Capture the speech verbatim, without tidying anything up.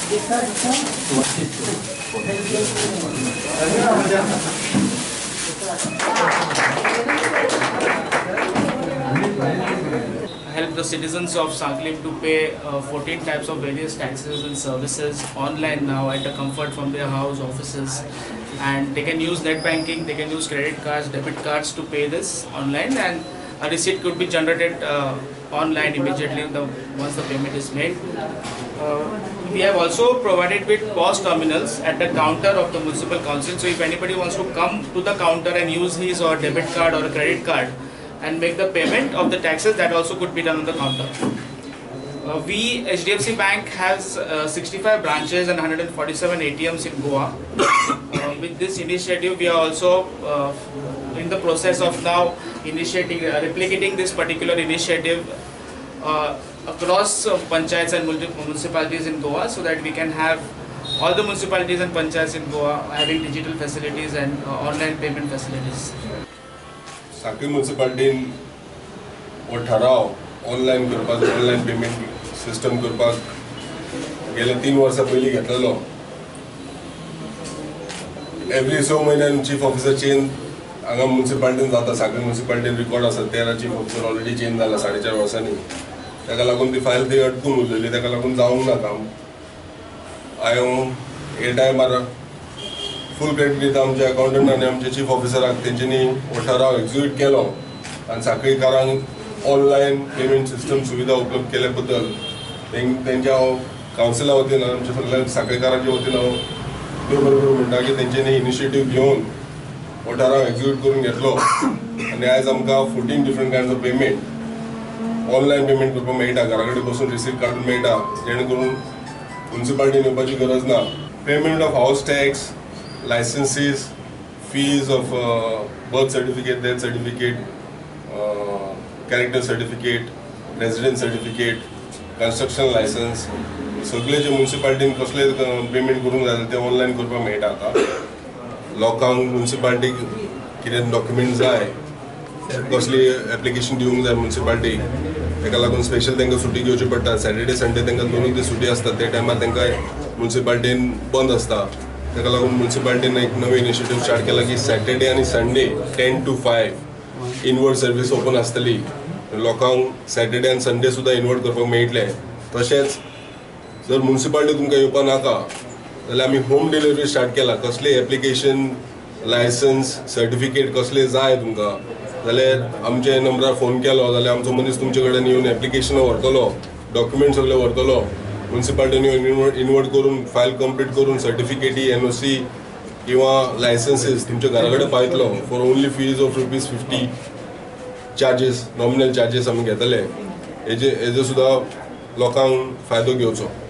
Help the citizens of Sankalim to pay uh, fourteen types of various taxes and services online now at the comfort from their house, offices, and they can use net banking, they can use credit cards, debit cards to pay this online, and a receipt could be generated uh, online immediately the, once the payment is made. Uh, we have also provided with P O S terminals at the counter of the municipal council, so if anybody wants to come to the counter and use his or debit card or a credit card and make the payment of the taxes, that also could be done on the counter. Uh, we, H D F C Bank, has uh, sixty-five branches and one hundred forty-seven A T Ms in Goa. Uh, with this initiative, we are also uh, in the process of now initiating, uh, replicating this particular initiative uh, across uh, panchayats and municipalities in Goa, so that we can have all the municipalities and panchayats in Goa having digital facilities and uh, online payment facilities. Sankalim municipality वो ठराव online करपाक online payment system करपाक गेल्या तीन वर्सां पयलीं घेतलेलो. Every स म्हयन्यान चीफ ऑफिसर चेंज हांगा मुन्सिपालिटीन जाता. सांकली मुन्सिपालिटीन रिकॉर्ड आसा तेरा चीफ ऑफिसर ऑलरेडी चेंज जाला साडे चार वर्सांनी. ताका लागून ती फायल थंय अटकून उरलेली, ताका लागून जावंक ना काम. हांवें हे टायमार फुल क्रेडिट दिता आमच्या अकाउंटंट आनी आमच्या चीफ ऑफिसराक. तेंच्यांनी हो ठराव एक्झिक्यूट केलो आनी सांखळीकारांक ऑनलायन पेमेंट सिस्टम सुविधा उपलब्ध केल्या बद्दल तेंच्या हांव कावन्सिला वतीन आमच्या सगळ्या सांखळीकारांच्या वतीन हांव देव बरोबर म्हणटा की तेंच्यांनी इनिशिएटीव घेवन हो ठराव एक्झिक्यूट करून घेतलो आनी आयज आमकां fourteen different kinds of payment online payment करपाक मेळटा. घरा कडेन बसून रिसीट काडून मेळटा, जेणे करून मुन्सिपालिटीन येवपाची गरज ना. Payment of house tax, licenses, fees of uh, birth certificate, death certificate, uh, character certificate, residence certificate, construction license, सगळे जे म्युनिसिपालिटीन कसले पेमेंट करूंक जाय ते ऑनलायन करपाक मेळटा. आतां लोकांक म्युनिसिपालिटीक कितें डॉक्युमेंट जाय, कसली एप्लिकेशन दिवंक जाय म्युनिसिपालिटीक, ताका लागून स्पेशल तांकां सुटी घेवची पडटा. सॅटर्डे संडे तांकां दोनूय दीस सुटी आसता. ते टायमार तांकां म्युनिसिपालिटीन बंद आसता. ताका लागून म्युनिसिपालिटीन एक नवी इनिशिएटीव स्टार्ट केला की सॅटर्डे आनी Sunday ten to five inward service open आसतली. लोकांक सॅटर्डे आनी संडे सुद्दां इनवर्ड करपाक मेळटले. तशेंच जर म्युनिसिपालिटी तुमकां येवपाक नाका जाल्यार आमी होम डिलिव्हरी स्टार्ट केला. कसले एप्लिकेशन, लायसन्स, सर्टिफिकेट कसले जाय तुमकां जाल्यार आमच्या नंबरार फोन केलो जाल्यार आमचो मनीस तुमचे कडेन येवन एप्लिकेशनां व्हरतलो, डॉक्युमेंट सगळे व्हरतलो. म्युनिसिपालिटीन इनवर्ड इनवर्ड करून फायल कंप्लीट करून सर्टिफिकेटी, एनओसी किंवा लायसन्सीस तुमच्या घरा कडेन पावयतलो for only fees of rupees fifty charges, nominal charges आमी घेतले. हेजे हेजो सुद्दां लोकांक फायदो घेवचो.